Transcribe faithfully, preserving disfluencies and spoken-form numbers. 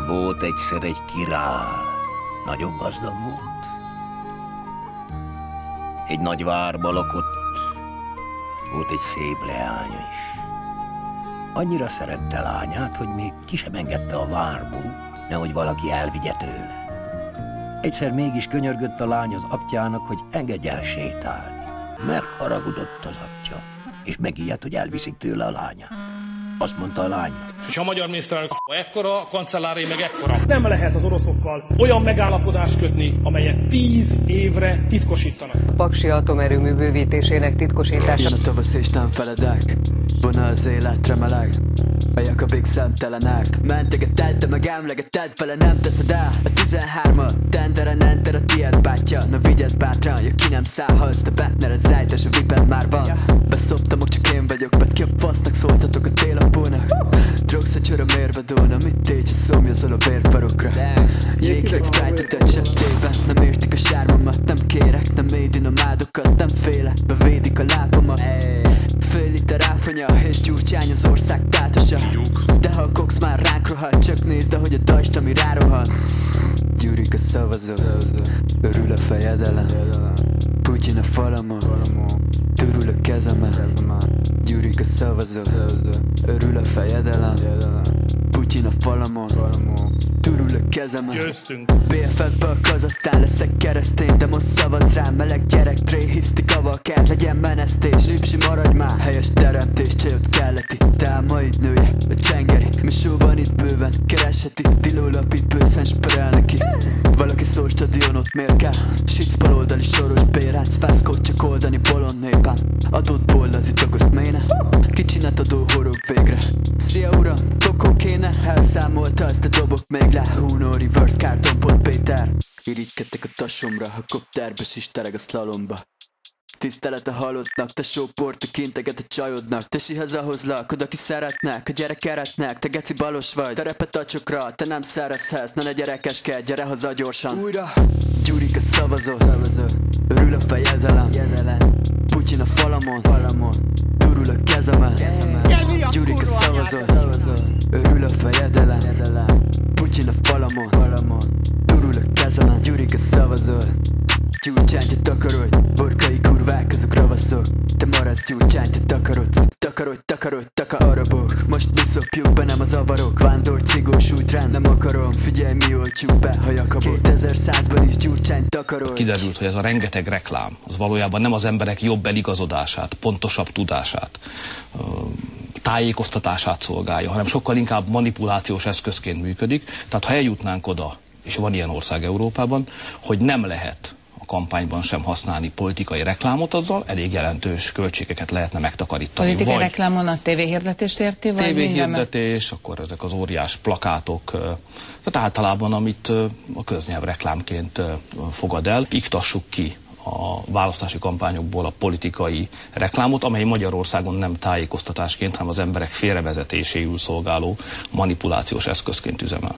Volt egyszer egy király, nagyon gazdag volt. Egy nagy várba lakott, volt egy szép leánya is. Annyira szerette lányát, hogy még ki sem engedte a várból, nehogy valaki elvigye tőle. Egyszer mégis könyörgött a lány az apjának, hogy engedj el sétálni. Megharagudott az apja, és megijedt, hogy elviszik tőle a lányát. Azt mondta a lánynak. És a magyar miniszterelnök ekkora, a kancellári meg ekkora. Nem lehet az oroszokkal olyan megállapodást kötni, amelyet tíz évre titkosítanak. A paksi atomerőmű bővítésének titkosítása. Jön a tavasz és nem feledek, vonal az életre meleg. A jakabék szemtelenek, mentegeted, de meg emlegeted, vele nem teszed el. A tizenhármat, tenderen enter a tiéd bátya. Na vigyed bátran, ja ki nem szállhatsz, de Bettnered zajt és a viped már van. Beszoptamok, csak én vagyok, mert ki a fasznak szóltatok a télapónak. Drogsz, hogy öröm érve dúlna, mit tégy, ha szomjazol a vérfarokra. Jégleg sprite-ot esetében, nem értik a sármamat, nem kérek, nem médinomádokat, nem félek, bevédik a lábamat. Fél liter áfonya és gyurcsány az ország tátosa. De ha a koksz már ránk rohad, csak nézd, ahogy a dajst, ami rárohad. Gyúrik a szavazó, örül a fejedelem, Putyin a falamon, törül a kezemen. Gyúrik a szavazó, örül a fejedelem, Putyin a falamon, törül a kezemen. Győztünk. bé ef ef-ből Kazasztán leszek keresztény, de most szavaz rám, meleg gyerek, tré, hiszti kavalkád, legyen menesztés. Lipsi, maradj már, helyes teremtés, csajot kelleti, te ám ma itt nője, a csengeri. Misó van itt bőven, keresheti, tiló lapít bőszen sperel neki. Valaki szól stadionot, miért kell? Sic baloldali soros béránc, fászkód csak oldani bolond népám. Adott ból az itt okoszt méne, kicsinát adó horog végre. Szia uram, tokó kéne, elszámolta azt a dobok még le. Huno, reverse, kártonpont Péter. Irigykedtek a tasomra, a kopterbe sistereg a szlalomba. Tisztelet a halottnak, te sóporta kinteget a csajodnak. Te si hazahozlak, oda ki szeretnek, a gyerek eretnek, te geci balos vagy. Terepet a csokra, te nem szerezhetsz, ne ne gyerekeskedj, gyere haza gyorsan. Újra! Gyúrik a szavazó, szavazó. Örül a fejedelem, Putyin a falamon, falamon. Turul a kezemen, gyúrik a szavazó, szavazó. Örül a fejedelem, Putyin a falamon, falamon. Turul a kezemen, gyúrik a szavazó. Gyurcsány, te takarodj, borkai kurvák, azok ravaszok. Te maradsz gyurcsány, te takarodsz. Takarodj, takarodj, taka arabok. Most mi szopjuk be, nem az avarok. Vándor, cigós útrán, nem akarom. Figyelj, mi oltjuk be, ha jakabot. kétezer-százban is gyurcsány, takarodj. Kiderült, hogy ez a rengeteg reklám, az valójában nem az emberek jobb eligazodását, pontosabb tudását, tájékoztatását szolgálja, hanem sokkal inkább manipulációs eszközként működik. Tehát ha eljutnánk oda, és van ilyen ország Európában, hogy nem lehet kampányban sem használni politikai reklámot, azzal elég jelentős költségeket lehetne megtakarítani. Politikai reklámon a tévéhirdetést érti? Tévéhirdetés, akkor ezek az óriás plakátok, tehát általában, amit a köznyelv reklámként fogad el, iktassuk ki a választási kampányokból a politikai reklámot, amely Magyarországon nem tájékoztatásként, hanem az emberek félrevezetéséül szolgáló manipulációs eszközként üzemel.